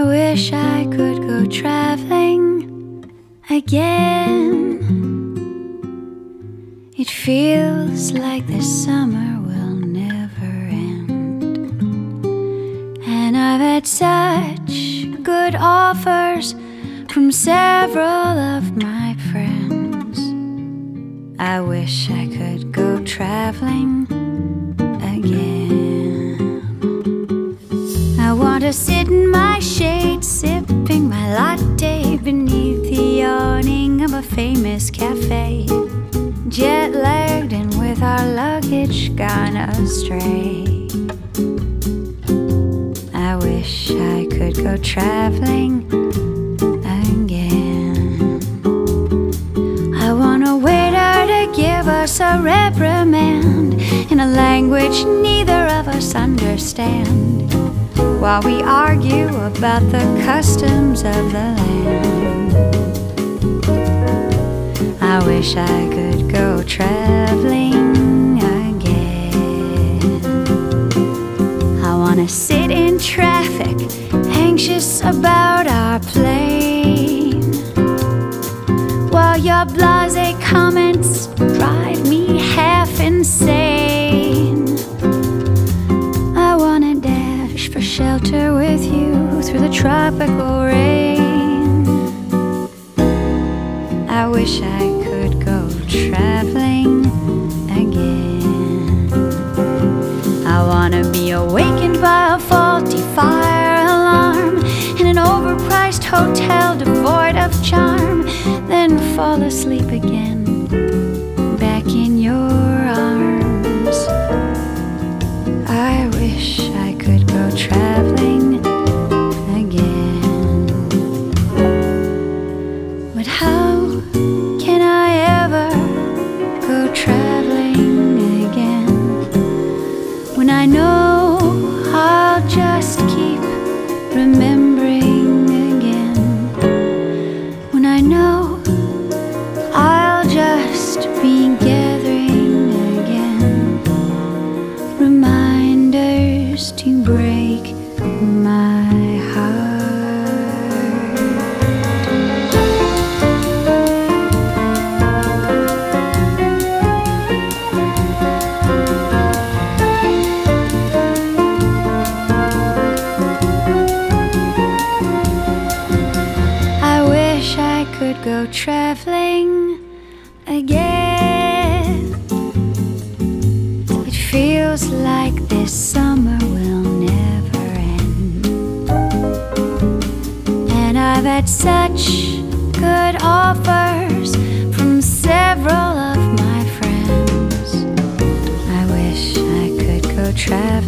I wish I could go traveling again. It feels like this summer will never end. And I've had such good offers from several of my friends. I wish I could go traveling again. I want to sit in my shade, sipping my latte beneath the awning of a famous cafe, jet-lagged and with our luggage gone astray. I wish I could go traveling again. I want a waiter to give us a reprimand in a language neither of us understand, while we argue about the customs of the land. I wish I could go traveling again. I wanna sit in traffic, anxious about our plane, while your blasé comments drive me half insane. I wanna dash for shelter with you through the tropical rain. I wish I could go traveling again. I wanna be awakened by a faulty fire alarm in an overpriced hotel devoid of charm, then fall asleep again back in your arms. I wish I could go traveling again. But how can I ever go traveling again when I know I'll just keep remembering again? When I know I'll just be gathering again reminders to break my heart. I wish I could go traveling again. It feels like this summer will never end. And I've had such good offers from several of my friends. I wish I could go traveling